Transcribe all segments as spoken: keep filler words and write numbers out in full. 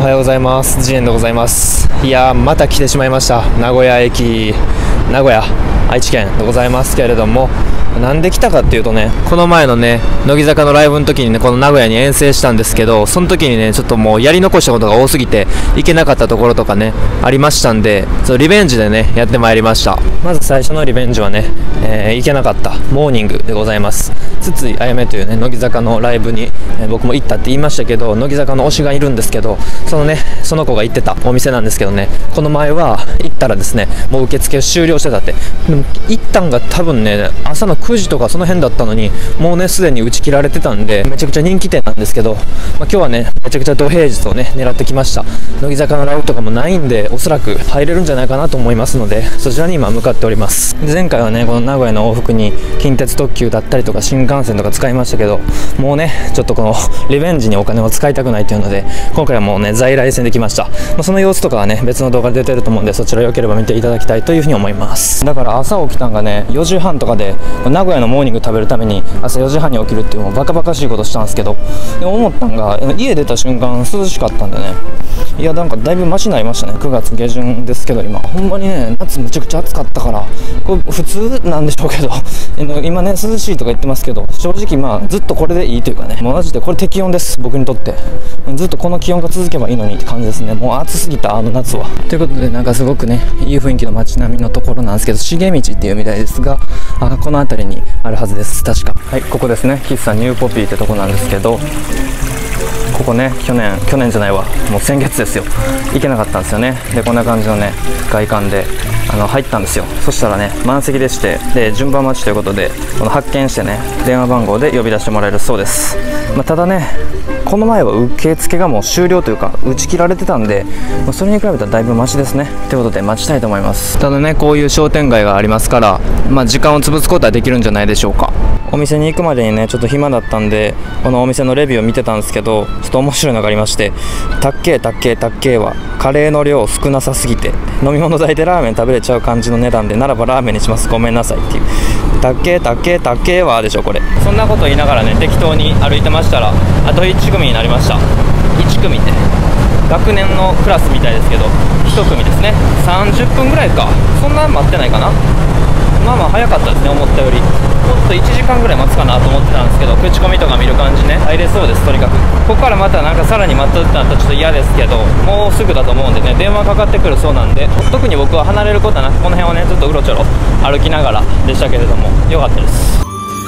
おはようございます。ジエンでございます。いやー、また来てしまいました。名古屋駅、名古屋、愛知県でございますけれども、なんで来たかっていうとね、この前のね、乃木坂のライブの時にね、この名古屋に遠征したんですけど、その時にね、ちょっともうやり残したことが多すぎて、行けなかったところとかね、ありましたんで、そのリベンジでね、やってまいりました。まず最初のリベンジはね、えー、行けなかったモーニングでございます。筒井あやめというね、乃木坂のライブに、えー、僕も行ったって言いましたけど、乃木坂の推しがいるんですけど、そのね、その子が行ってたお店なんですけどね、この前は行ったらですね、もう受付終了してたって。でも行ったんが多分ね、朝のくじとかその辺だったのに、もうねすでに打ち切られてたんで、めちゃくちゃ人気店なんですけど、まあ、今日はねめちゃくちゃ土平日をね狙ってきました。乃木坂のライブとかもないんで、おそらく入れるんじゃないかなと思いますので、そちらに今向かっております。で前回はねこの名古屋の往復に近鉄特急だったりとか新幹線とか使いましたけど、もうねちょっとこのリベンジにお金を使いたくないというので、今回はもうね在来線で来ました。まあ、その様子とかはね別の動画で出てると思うんで、そちらよければ見ていただきたいというふうに思います。だから朝起きたんがねよじはんとかで、名古屋のモーニング食べるために朝よじはんに起きるっていうもうバカバカしいことしたんですけど、で思ったんが家出た瞬間涼しかったんでね、いやなんかだいぶマシになりましたね。くがつげじゅんですけど、今ほんまにね夏めちゃくちゃ暑かったから、これ普通なんでしょうけど今ね涼しいとか言ってますけど、正直まあずっとこれでいいというかね、もうマジでこれ適温です、僕にとって。ずっとこの気温が続けばいいのにって感じですね。もう暑すぎたあの夏は。ということで、なんかすごくねいい雰囲気の街並みのところなんですけど、重道っていうみたいですが、あこの辺りにあるはずです、確か。はい、ここですね、喫茶ニューポピーってとこなんですけど、ここね去年去年じゃないわもう先月ですよ、行けなかったんですよね。でこんな感じのね外観であの入ったんですよ。そしたらね満席でして、で順番待ちということで、この発見してね電話番号で呼び出してもらえるそうです。まあ、ただねこの前は受付がもう終了というか打ち切られてたんで、まあ、それに比べたらだいぶマシですね。ということで待ちたいと思います。ただねこういう商店街がありますから、まあ、時間を潰すことはできるんじゃないでしょうか。お店に行くまでにねちょっと暇だったんで、このお店のレビューを見てたんですけど、ちょっと面白いのがありまして、たっけーたっけーたっけーはカレーの量少なさすぎて飲み物代でラーメン食べれちゃう感じの値段で、ならばラーメンにします、ごめんなさいっていう、たっけーたっけーたっけーはでしょこれ。そんなこと言いながらね適当に歩いてましたら、あといち組になりました。いち組って学年のクラスみたいですけど、いち組ですね。さんじゅっぷんぐらいか、そんな待ってないかな。まあまあ早かったですね、思ったより。もっといちじかんぐらい待つかなと思ってたんですけど、口コミとか見る感じね入れそうです。とにかくここからまたなんかさらに待つってなったらちょっと嫌ですけど、もうすぐだと思うんでね電話かかってくるそうなんで、特に僕は離れることはなく、この辺をねずっとうろちょろ歩きながらでしたけれども、良かったです。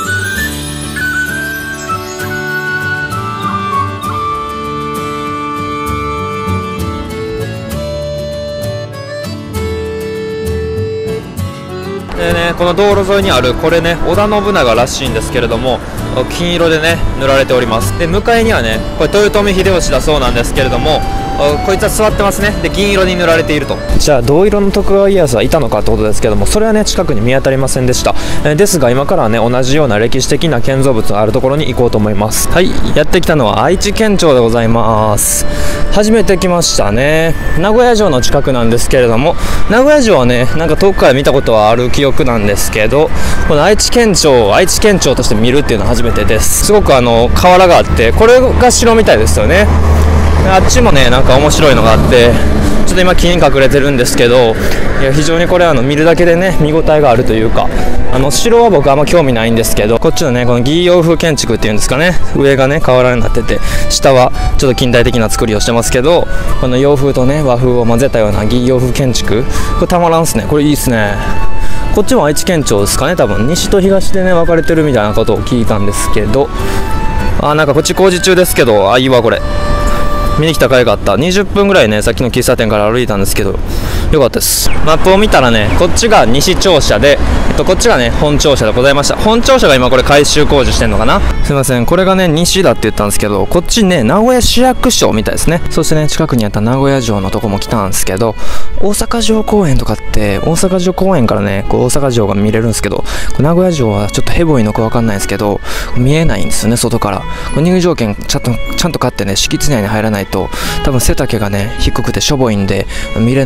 でね、この道路沿いにあるこれね織田信長らしいんですけれども、金色でね塗られております。で向かいにはねこれ豊臣秀吉だそうなんですけれども、こいつは座ってますね。で銀色に塗られていると。じゃあ銅色の徳川家康はいたのかってことですけども、それはね近くに見当たりませんでした。えー、ですが今からはね同じような歴史的な建造物があるところに行こうと思います。はい、やってきたのは愛知県庁でございます。初めて来ましたね。名古屋城の近くなんですけれども、名古屋城はねなんか遠くから見たことはある記憶なんですけど、この愛知県庁を愛知県庁として見るっていうのは初めてです。すごくあの河原があって、これが城みたいですよね。あっちもねなんか面白いのがあって、ちょっと今木に隠れてるんですけど、いや非常にこれあの見るだけでね見応えがあるというか、あの城は僕あんま興味ないんですけど、こっちのねこの義洋風建築っていうんですかね、上がね瓦になってて、下はちょっと近代的な作りをしてますけど、この洋風とね和風を混ぜたような義洋風建築、これたまらんっすね。これいいっすね。こっちも愛知県庁ですかね、多分西と東でね分かれてるみたいなことを聞いたんですけど、あなんかこっち工事中ですけど、あいいわこれ。見に来た甲斐があった。にじゅっぷんぐらいねさっきの喫茶店から歩いたんですけど、よかったです。マップを見たらねこっちが西庁舎で、えっと、こっちがね本庁舎でございました。本庁舎が今これ改修工事してんのかな。すいません、これがね西だって言ったんですけど、こっちね名古屋市役所みたいですね。そしてね近くにあった名古屋城のとこも来たんですけど、大阪城公園とかって大阪城公園からねこう大阪城が見れるんですけど、名古屋城はちょっとヘボいのか分かんないですけど見えないんですよね外から。こ入場券ちゃんとちゃんと買ってね敷地内に入らないと、多分背丈がね低くてしょぼいんで見れないってことで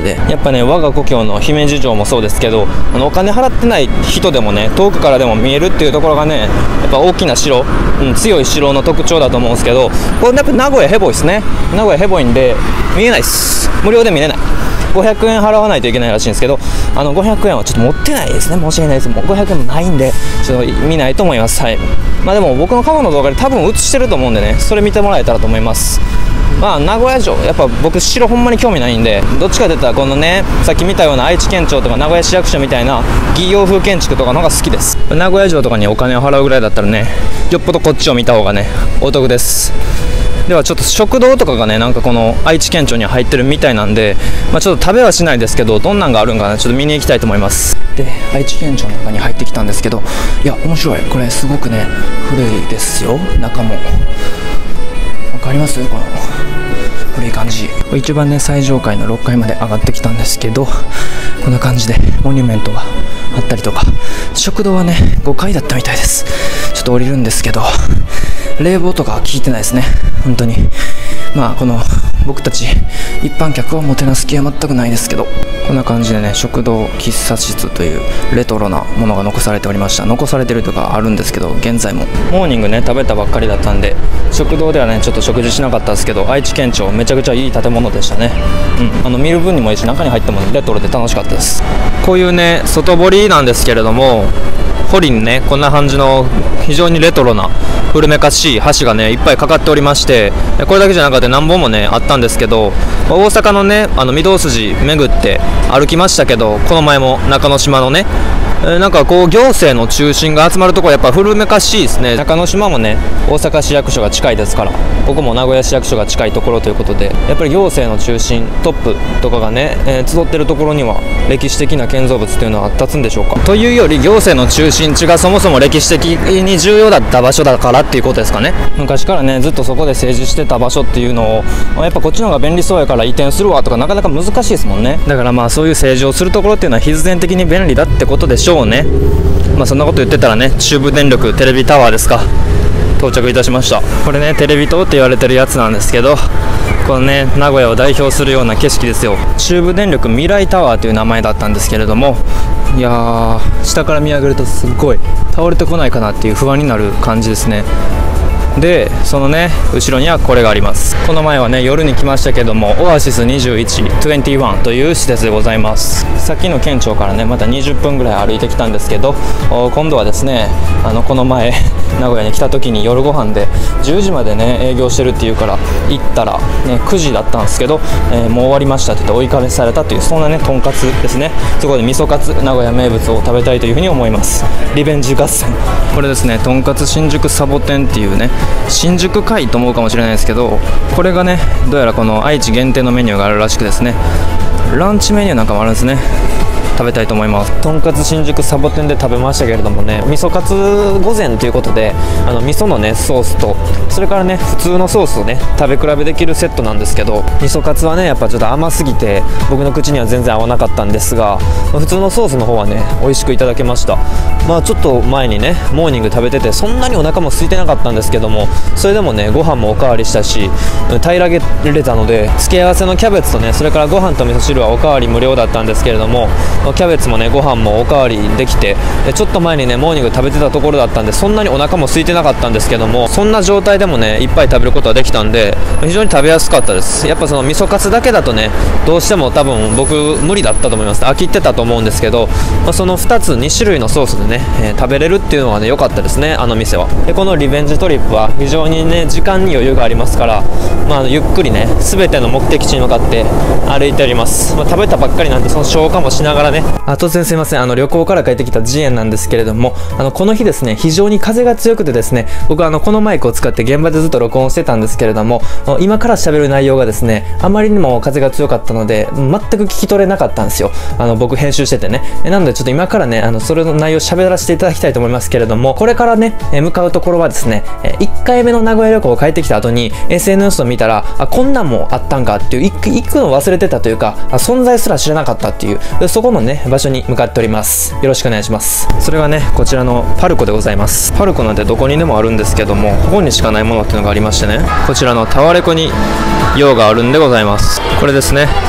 で、やっぱね我が故郷の姫路城もそうですけど、あのお金払ってない人でもね遠くからでも見えるっていうところがねやっぱ大きな城、うん、強い城の特徴だと思うんですけど、これやっぱ名古屋ヘボいですね。名古屋ヘボいんで見えないっす。無料で見れない。ごひゃくえん払わないといけないらしいんですけど、あのごひゃくえんはちょっと持ってないですね。申し訳ないです。もうごひゃくえんもないんでちょっと見ないと思います。はい。まあでも僕の過去の動画で多分映してると思うんでね、それ見てもらえたらと思います。まあ名古屋城、やっぱ僕城ほんまに興味ないんで、どっちかといったらこのねさっき見たような愛知県庁とか名古屋市役所みたいな企業風建築とかのが好きです。名古屋城とかにお金を払うぐらいだったらね、よっぽどこっちを見た方がねお得です。ではちょっと食堂とかがねなんかこの愛知県庁に入ってるみたいなんで、まあ、ちょっと食べはしないですけど、どんなんがあるんかなちょっと見に行きたいと思います。で愛知県庁の中に入ってきたんですけど、いや面白い。これすごくね古いですよ。中もわかります？この古い感じ。一番ね最上階のろっかいまで上がってきたんですけど、こんな感じでモニュメントがあったりとか、食堂はねごかいだったみたいです。ちょっと降りるんですけど冷房とかは効いてないですね。本当にまあこの僕たち一般客をもてなす気は全くないですけど、こんな感じでね食堂喫茶室というレトロなものが残されておりました。残されてるとかあるんですけど、現在もモーニングね食べたばっかりだったんで食堂ではねちょっと食事しなかったですけど、愛知県庁めちゃくちゃいい建物でしたね。うん、あの見る分にもいいし、中に入ってもレトロで楽しかったです。こういうね外堀なんですけれども、堀にねこんな感じの非常にレトロな古めかしい橋がねいっぱいかかっておりまして、これだけじゃなくて何本もねあったんですけど、大阪のねあの御堂筋巡って歩きましたけど、この前も中之島のね、えー、なんかこう行政の中心が集まるところやっぱ古めかしいですね。中之島もね大阪市役所が近いですから、ここも名古屋市役所が近いところということで、やっぱり行政の中心トップとかがね、えー、集ってるところには歴史的な建造物っていうのは立つんでしょうか。というより行政の中心地がそもそも歴史的に重要だった場所だからっていうことですかね。昔からねずっとそこで政治してた場所っていうのを、やっぱこっちの方が便利そうやから移転するわとかなかなか難しいですもんね。だからまあそういう政治をするところっていうのは必然的に便利だってことでしょうね。まあそんなこと言ってたらね、中部電力テレビタワーですか、到着いたしました。これねテレビ塔って言われてるやつなんですけど、このね名古屋を代表するような景色ですよ。中部電力未来タワーという名前だったんですけれども、いやー下から見上げるとすごい倒れてこないかなっていう不安になる感じですね。でそのね後ろにはこれがあります。この前はね夜に来ましたけども、オアシスにじゅういち、にじゅういちという施設でございます。さっきの県庁からねまたにじゅっぷんぐらい歩いてきたんですけど、今度はですねあのこの前名古屋に来た時に夜ご飯でじゅうじまでね営業してるっていうから行ったら、ね、くじだったんですけど、えー、もう終わりましたって言って追い返されたという、そんなねとんかつですね。そこで味噌カツ名古屋名物を食べたいというふうに思います。リベンジ合戦。これですねとんかつ新宿サボテンっていうね、新宿会と思うかもしれないですけど、これがねどうやらこの愛知限定のメニューがあるらしくですね、ランチメニューなんかもあるんですね。食べたいと思います。とんかつ新宿サボテンで食べましたけれどもね、味噌カツ御膳ということで、あの味噌のねソースとそれからね普通のソースをね食べ比べできるセットなんですけど、味噌カツはねやっぱちょっと甘すぎて僕の口には全然合わなかったんですが、普通のソースの方はね美味しくいただけました。まあちょっと前にねモーニング食べててそんなにお腹も空いてなかったんですけども、それでもねご飯もおかわりしたし平らげれたので、付け合わせのキャベツとねそれからご飯と味噌汁はおかわり無料だったんですけれども、キャベツもねご飯もおかわりできて、ちょっと前にねモーニング食べてたところだったんでそんなにお腹も空いてなかったんですけども、そんな状態でもねいっぱい食べることができたんで非常に食べやすかったです。やっぱその味噌カツだけだとねどうしても多分僕無理だったと思います。飽きてたと思うんですけど、まあ、そのふたつにしゅるいのソースでね、えー、食べれるっていうのはね良かったですね、あの店は。でこのリベンジトリップは非常にね時間に余裕がありますから、まあ、ゆっくりね全ての目的地に向かって歩いております。まあ、食べたばっかりなんでその消化もしながらね。あ、突然すいません、あの旅行から帰ってきたジエンなんですけれども、あのこの日ですね非常に風が強くてですね、僕はあのこのマイクを使って現場でずっと録音してたんですけれども、今から喋る内容がですねあまりにも風が強かったので全く聞き取れなかったんですよ、あの僕編集しててね。なのでちょっと今からねあのそれの内容を喋らせていただきたいと思いますけれども、これからね向かうところはですねいっかいめの名古屋旅行を帰ってきた後に エスエヌエス を見たら、あこんなんもあったんかっていう、行くの忘れてたというか存在すら知らなかったっていう、そこのね場所に向かっております。よろしくお願いします。それがねこちらのパルコでございます。パルコなんてどこにでもあるんですけども、ここにしかないものっていうのがありましてね、こちらのタワレコに用があるんでございます。これですね、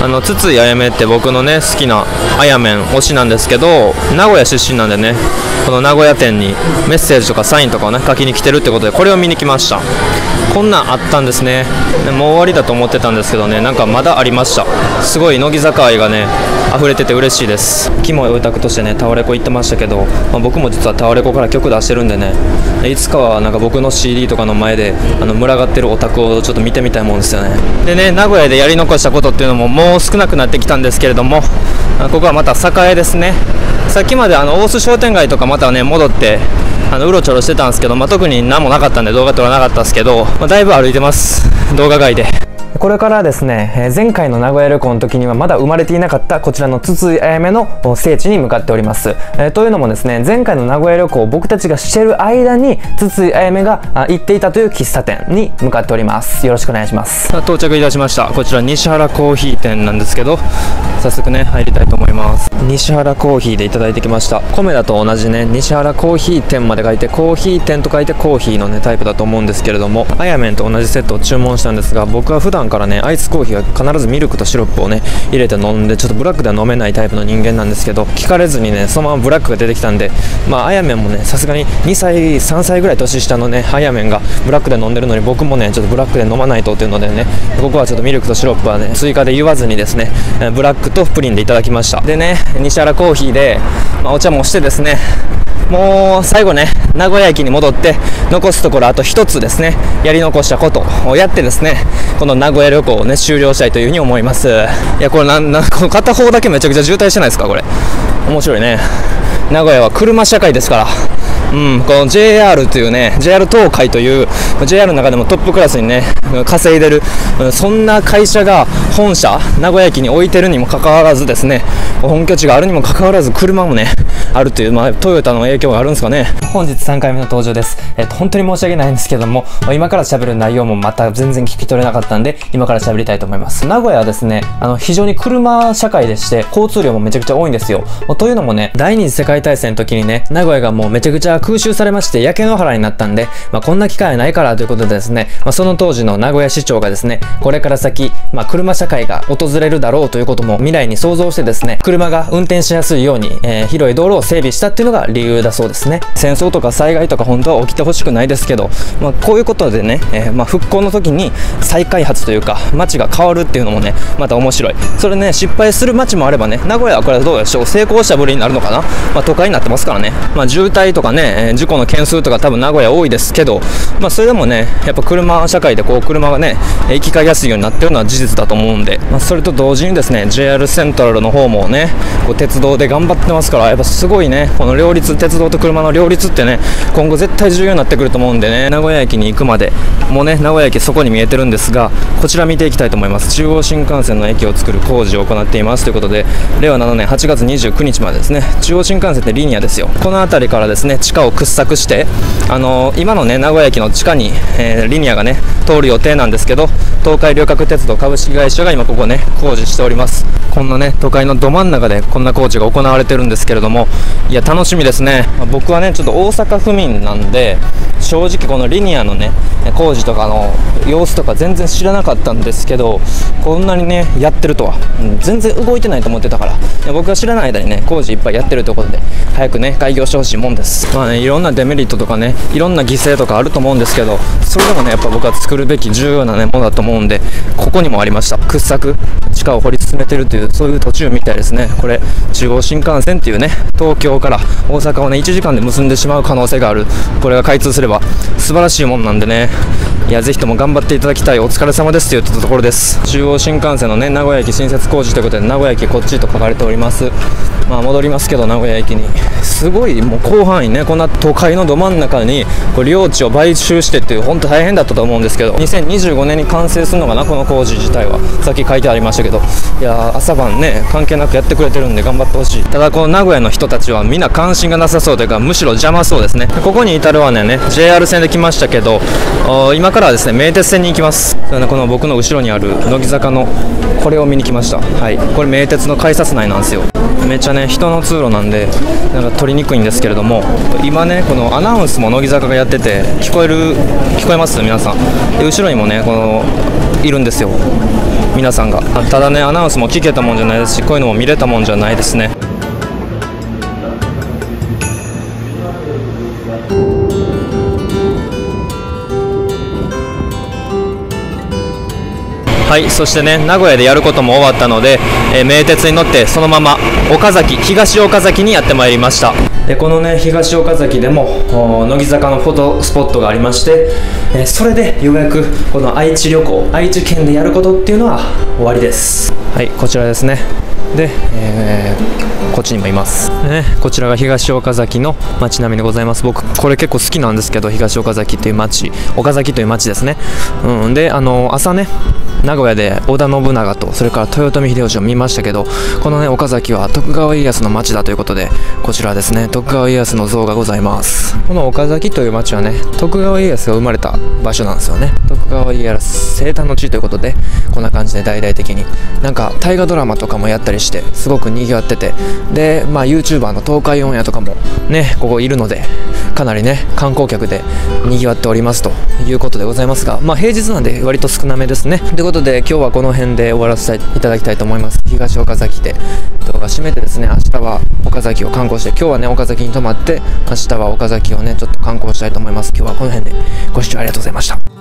あの筒井あやめって僕のね好きなあやめん推しなんですけど、名古屋出身なんでね、この名古屋店にメッセージとかサインとかをね書きに来てるってことで、これを見に来ました。こんなんあったんですね。もう終わりだと思ってたんですけどね、なんかまだありました。すごい乃木坂愛がね溢れてて嬉しいです。キモいオタクとしてねタワレコ行ってましたけど、まあ、僕も実はタワレコから曲出してるんでね、いつかはなんか僕の シーディー とかの前であの群がってるオタクをちょっと見てみたいもんですよね。でね、名古屋でやり残したことっていうのももう少なくなってきたんですけれども、ここはまた栄ですね。さっきまであの大須商店街とかまたね戻ってあのうろちょろしてたんですけど、まあ、特に何もなかったんで動画撮らなかったですけど、まあ、だいぶ歩いてます動画外で。これからですね、えー、前回の名古屋旅行の時にはまだ生まれていなかったこちらの筒井あやめの聖地に向かっております。えー、というのもですね、前回の名古屋旅行僕たちがしてる間に筒井あやめが行っていたという喫茶店に向かっております。よろしくお願いします。到着いたしました。こちら西原コーヒー店なんですけど、早速ね入りたいと思います。西原コーヒーでいただいてきました。米だと同じね西原コーヒー店まで書いてコーヒー店と書いてコーヒーのねタイプだと思うんですけれども、あやめんと同じセットを注文したんですが、僕は普段からねアイスコーヒーは必ずミルクとシロップをね入れて飲んで、ちょっとブラックでは飲めないタイプの人間なんですけど、聞かれずにねそのままブラックが出てきたんで、まああやめんもねさすがににさいさんさいぐらい年下のねあやめんがブラックで飲んでるのに、僕もねちょっとブラックで飲まないとっていうのでね、ここはちょっとミルクとシロップはね追加で言わずにですねブラックとプリンでいただきました。でね西原コーヒーで、まあ、お茶もしてですね、もう最後ね名古屋駅に戻って残すところあと一つですね、やり残したことをやってですね、この名古屋旅行をね終了したいというふうに思います。いやこれなんなんこの片方だけめちゃくちゃ渋滞してないですか。これ面白いね。名古屋は車社会ですから、うん、この ジェイアール というね ジェイアール 東海という ジェイアール の中でもトップクラスにね稼いでる、そんな会社が本社名古屋駅に置いてるにもかかわらずですね、本拠地があるにもかかわらず車もねあるという、まあ、トヨタの影響があるんですかね。本日さんかいめの登場です。えっと本当に申し訳ないんですけども、今から喋る内容もまた全然聞き取れなかったんで今から喋りたいと思います。名古屋はですねあの非常に車社会でして交通量もめちゃくちゃ多いんですよ。というのもね第二次世界大戦の時にね名古屋がもうめちゃくちゃ空襲されまして焼け野原になったんで、まあ、こんな機会はないからということでですね、まあ、その当時の名古屋市長がですねこれから先、まあ、車社会が訪れるだろうということも未来に想像してですね車が運転しやすいように、えー、広い道路を整備したっていうのが理由だそうですね。戦争とか災害とか本当は起きてほしくないですけど、まあ、こういうことでね、えーまあ、復興の時に再開発というか街が変わるっていうのもねまた面白い。それね失敗する街もあればね、名古屋はこれはどうでしょう、成功したぶりになるのかな。まあ、都会になってますからね、まあ、渋滞とかね、えー、事故の件数とか多分名古屋多いですけど、まあ、それでもねやっぱ車社会でこう車がね行き交いやすいようになってるのは事実だと思うんで、まあ、それと同時にですね ジェイアール セントラルの方もねこう鉄道で頑張ってますから、やっぱすごいねこの両立、鉄道と車の両立ってね今後絶対重要になってくると思うんでね、名古屋駅に行くまでもうね名古屋駅そこに見えてるんですが、こちら見ていきたいと思います。中央新幹線の駅を作る工事を行っていますということで、れいわななねんはちがつにじゅうくにちまでですね。中央新幹線ってリニアですよ。この辺りからですね地下を掘削して、あのー、今のね名古屋駅の地下に、えー、リニアがね通る予定なんですけど、東海旅客鉄道株式会社が今ここね工事しております。こんなね都会のど真ん中でこんな工事が行われてるんですけれども、いや楽しみですね。まあ、僕はねちょっと大阪府民なんで正直このリニアのね工事とかの様子とか全然知らなかったんですけど、こんなにねやってるとは、うん、全然動いてないと思ってたから、いや僕が知らない間にね工事いっぱいやってるということで早くね開業してほしいもんです。まあねいろんなデメリットとかねいろんな犠牲とかあると思うんですけど、それでもねやっぱ僕は作るべき重要なねものだと思うんで、ここにもありました掘削、地下を掘り進めてるというそういう途中みたいですね。これ中央新幹線っていうね東京から大阪をねいちじかんで結んでしまう可能性がある、これが開通すれば素晴らしいもんなんでね、いやぜひとも頑張っていただきたい、お疲れ様ですといったところです。中央新幹線のね名古屋駅新設工事ということで名古屋駅こっちと書かれております。まあ戻りますけど名古屋駅にすごいもう広範囲ねこんな都会のど真ん中にこう領地を買収してっていう本当大変だったと思うんですけど、にせんにじゅうごねんに完成するのかなこの工事自体は、さっき書いてありましたけど、いや朝晩ね関係なくやってくれてるんで頑張ってほしい。ただこの名古屋の人たちはみんな関心がなさそうというかむしろ邪魔そうですね。ここに至るはね ジェイアール 線で来ましたけど、今からはですね名鉄線に行きます。それねこの僕の後ろにある乃木坂のこれを見に来ました。はい、これ名鉄の改札内なんですよ。めっちゃね人の通路なんでなんか撮りにくいんですけれども、今ねこのアナウンスも乃木坂がやってて聞こえる聞こえます皆さん。で後ろにもねこのいるんですよ。 皆さんが。ただね、アナウンスも聞けたもんじゃないですし、こういうのも見れたもんじゃないですね。はい、そしてね、名古屋でやることも終わったので、えー、名鉄に乗ってそのまま岡崎、東岡崎にやってまいりました。でこのね、東岡崎でも乃木坂のフォトスポットがありまして、えー、それでようやくこの愛知旅行、愛知県でやることっていうのは終わりです。はい、こちらですね。で、えー、こっちにもいます、ね、こちらが東岡崎の街並みでございます。僕これ結構好きなんですけど、東岡崎っていう街、岡崎という街ですね。うん、であの朝ね、名古屋で織田信長とそれから豊臣秀吉を見ましたけど、このね、岡崎は徳川家康の町だということで、こちらですね、徳川家康の像がございます。この岡崎という町はね、徳川家康が生まれた場所なんですよね。徳川家康生誕の地ということで、こんな感じで大々的になんか大河ドラマとかもやったりして、すごく賑わってて、でまあ YouTuber の東海オンエアとかもね、ここいるので、かなりね、観光客で賑わっておりますということでございますが、まあ平日なんで割と少なめですね。ということで今日はこの辺で終わらせていただきたいと思います。東岡崎で動画締めてですね、明日は岡崎を観光して、今日はね岡崎に泊まって、明日は岡崎をねちょっと観光したいと思います。今日はこの辺でご視聴ありがとうございました。